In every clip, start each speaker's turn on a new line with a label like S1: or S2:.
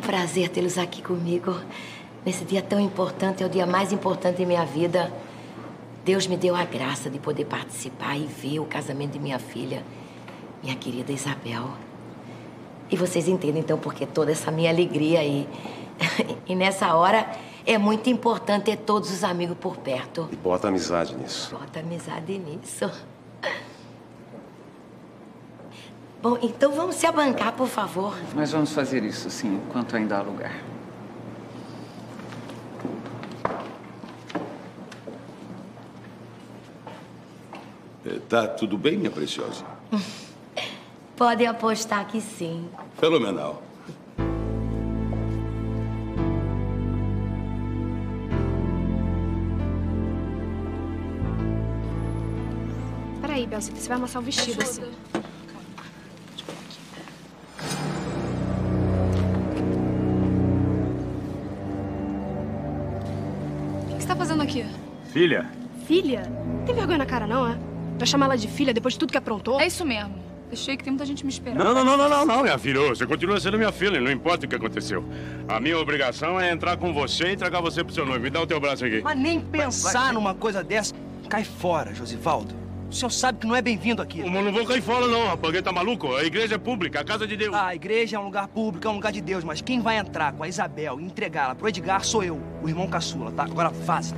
S1: prazer tê-los aqui comigo. Nesse dia tão importante, é o dia mais importante da minha vida. Deus me deu a graça de poder participar e ver o casamento de minha filha, minha querida Isabel. E vocês entendem, então, por que toda essa minha alegria aí. E nessa hora, é muito importante ter todos os amigos por perto.
S2: E bota amizade nisso.
S1: Bota amizade nisso. Bom, então vamos se abancar, por favor.
S3: Nós vamos fazer isso, sim, enquanto ainda há lugar.
S4: Tá tudo bem, minha preciosa?
S1: Podem apostar que sim.
S4: Fenomenal.
S5: Peraí, Belzita, você vai amassar o vestido assim. O que você tá fazendo aqui?
S6: Filha?
S5: Filha? Não tem vergonha na cara, não, é? Pra chamar ela de filha depois de tudo que aprontou?
S7: É isso mesmo. Deixei que tem muita gente me esperando.
S6: Não, minha filha. Você continua sendo minha filha, não importa o que aconteceu. A minha obrigação é entrar com você e entregar você pro seu noivo. Me dá o teu braço aqui.
S8: Mas nem pensar numa coisa dessa. Cai fora, Josivaldo. O senhor sabe que não é bem-vindo aqui.
S6: Eu não vou cair fora, não, rapaz. Quem tá maluco? A igreja é pública, a casa de Deus.
S8: Ah, a igreja é um lugar público, é um lugar de Deus. Mas quem vai entrar com a Isabel e entregá-la pro Edgar sou eu, o irmão caçula, tá? Agora vaza.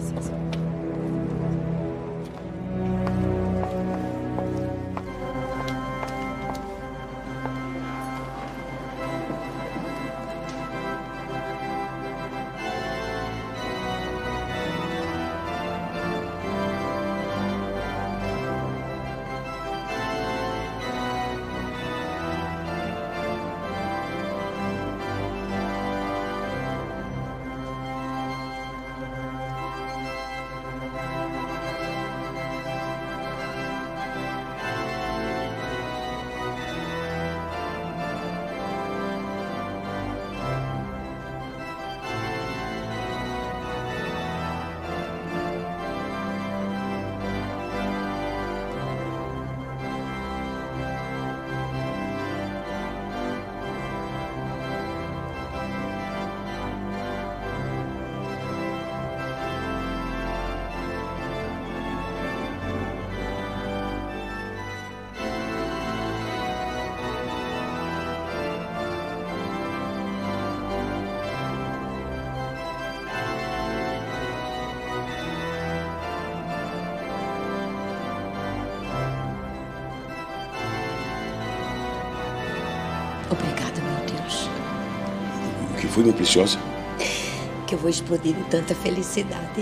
S1: Obrigada, meu Deus.
S4: O que foi, minha preciosa?
S1: Que eu vou explodir de tanta felicidade.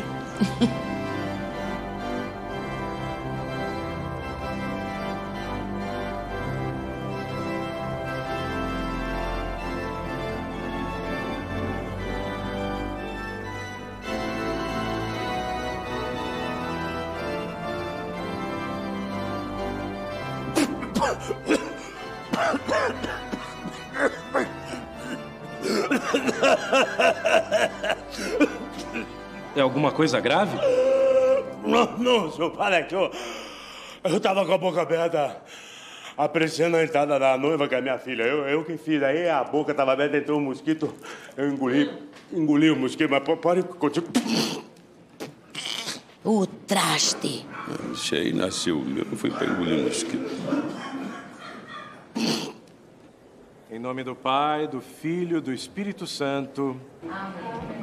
S9: É alguma coisa grave?
S6: Não, senhor, para aqui. Eu tava com a boca aberta, apreciando a entrada da noiva, que é minha filha. Eu que fiz. Aí a boca tava aberta, entrou um mosquito. Eu engoli o mosquito, mas pode continuar.
S1: O traste.
S4: Esse aí nasceu, meu, foi pra engolir mosquito.
S9: Em nome do Pai, do Filho, do Espírito Santo.
S1: Amém.